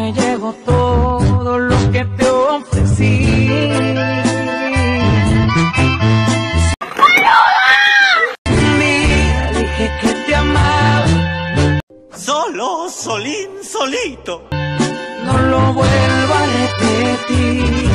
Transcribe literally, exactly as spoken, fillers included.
me llegó todo lo que te ofrecí. Un día dije que te amaba, Solo, solín, solito. no lo vuelvo a repetir.